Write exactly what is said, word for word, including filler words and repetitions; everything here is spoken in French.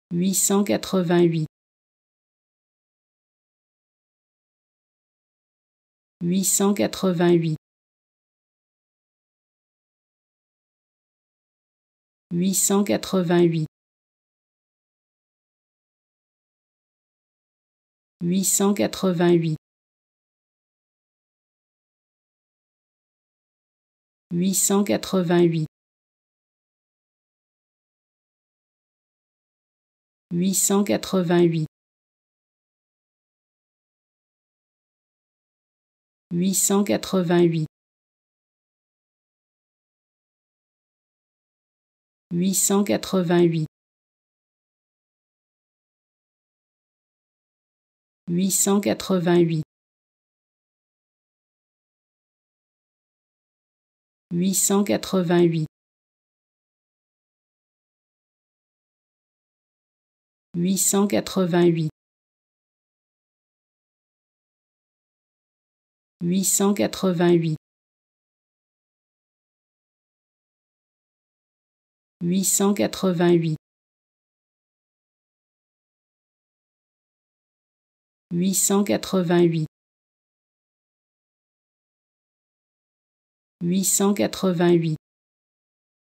huit cent quatre-vingt-huit, huit cent quatre-vingt-huit, huit cent quatre-vingt-huit, huit cent quatre-vingt-huit, huit cent quatre-vingt-huit, huit cent quatre-vingt-huit, huit cent quatre-vingt-huit, huit cent quatre-vingt-huit, huit cent quatre-vingt-huit, huit cent quatre-vingt-huit, huit cent quatre-vingt-huit, huit cent quatre-vingt-huit, huit cent quatre-vingt-huit, huit cent quatre-vingt-huit, huit cent quatre-vingt-huit,